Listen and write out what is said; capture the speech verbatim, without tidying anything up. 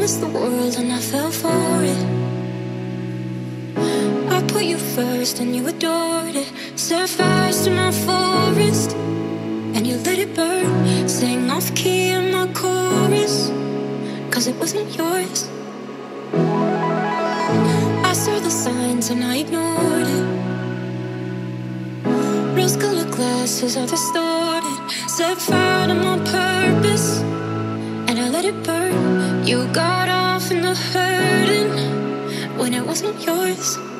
promised the world and I fell for it. I put you first and you adored it. Set fires to my forest and you let it burn. Sang off key in my chorus, cause it wasn't yours. I saw the signs and I ignored it. Rose-colored glasses are distorted. Set fire to my purpose and I let it burn. You got off in the hurting when it wasn't yours.